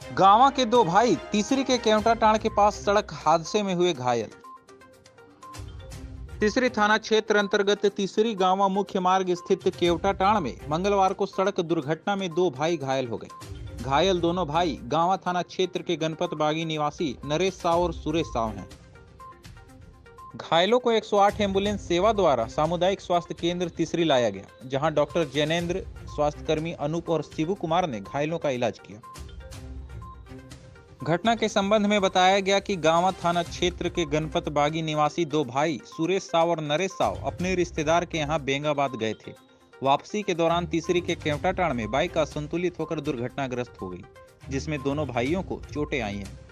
गांवा के दो भाई तीसरी के केवटा टाण के पास सड़क हादसे में हुए घायल। तीसरी थाना क्षेत्र अंतर्गत तीसरी गांवा मुख्य मार्ग स्थित केवटा टाण में मंगलवार को सड़क दुर्घटना में दो भाई घायल हो गए। घायल दोनों भाई गांवा थाना क्षेत्र के गणपत बागी निवासी नरेश साव और सुरेश साव हैं। घायलों को 108 एम्बुलेंस सेवा द्वारा सामुदायिक स्वास्थ्य केंद्र तीसरी लाया गया, जहां डॉक्टर जैनेन्द्र, स्वास्थ्यकर्मी अनूप और शिवू कुमार ने घायलों का इलाज किया। घटना के संबंध में बताया गया कि गांवा थाना क्षेत्र के गणपत बागी निवासी दो भाई सुरेश साव और नरेश साव अपने रिश्तेदार के यहां बेंगाबाद गए थे। वापसी के दौरान तीसरी के केवटा टाण में बाइक असंतुलित होकर दुर्घटनाग्रस्त हो गई, जिसमें दोनों भाइयों को चोटें आई हैं।